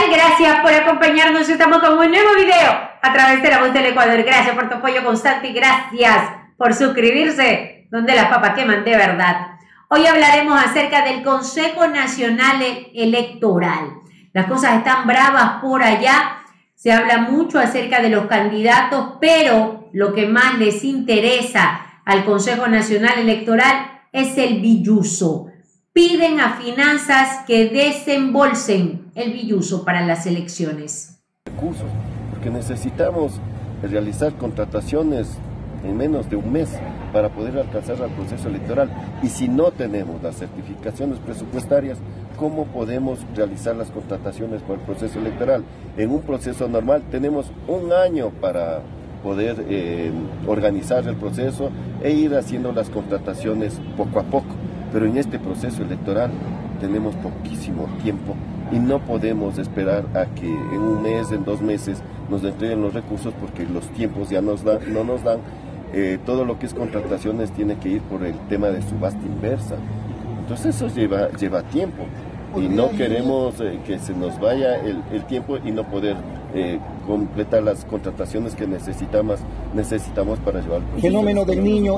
tal? Gracias por acompañarnos. Estamos con un nuevo video a través de La Voz del Ecuador. Gracias por tu apoyo constante y gracias por suscribirse, donde las papas queman de verdad. Hoy hablaremos acerca del Consejo Nacional Electoral. Las cosas están bravas por allá. Se habla mucho acerca de los candidatos, pero lo que más les interesa al Consejo Nacional Electoral es el billuso. Piden a finanzas que desembolsen el billuso para las elecciones. Recursos, porque necesitamos realizar contrataciones en menos de un mes para poder alcanzar al proceso electoral. Y si no tenemos las certificaciones presupuestarias, ¿cómo podemos realizar las contrataciones para el proceso electoral? En un proceso normal tenemos un año para poder organizar el proceso e ir haciendo las contrataciones poco a poco. Pero en este proceso electoral tenemos poquísimo tiempo y no podemos esperar a que en un mes, en 2 meses nos entreguen los recursos, porque los tiempos ya no nos dan. Todo lo que es contrataciones tiene que ir por el tema de subasta inversa. Entonces eso lleva tiempo y no queremos que se nos vaya el tiempo y no poder completar las contrataciones que necesitamos para llevar el proceso. Fenómeno del niño.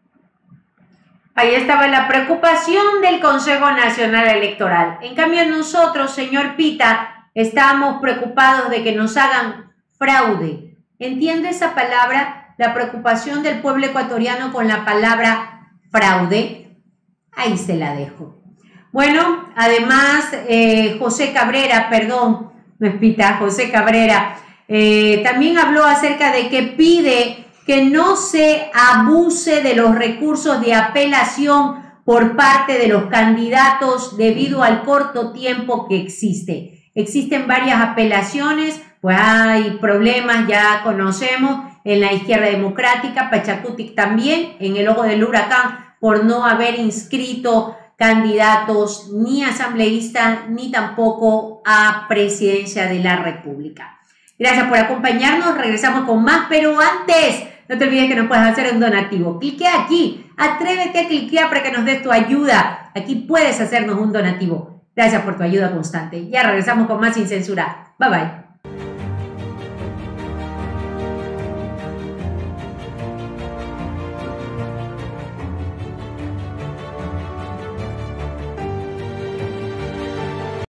Ahí estaba la preocupación del Consejo Nacional Electoral. En cambio nosotros, señor Pita, estamos preocupados de que nos hagan fraude. ¿Entiende esa palabra? La preocupación del pueblo ecuatoriano con la palabra fraude. Ahí se la dejo. Bueno, además, José Cabrera, perdón, no es Pita, José Cabrera, también habló acerca de que pide que no se abuse de los recursos de apelación por parte de los candidatos debido al corto tiempo que existe. Existen varias apelaciones, pues hay problemas, ya conocemos, en la Izquierda Democrática, Pachacutic también, en el ojo del huracán, por no haber inscrito candidatos ni asambleístas ni tampoco a presidencia de la República. Gracias por acompañarnos, regresamos con más, pero antes, no te olvides que nos puedes hacer un donativo. Cliquea aquí, atrévete a cliquear para que nos des tu ayuda. Aquí puedes hacernos un donativo. Gracias por tu ayuda constante. Ya regresamos con más sin censura. Bye bye.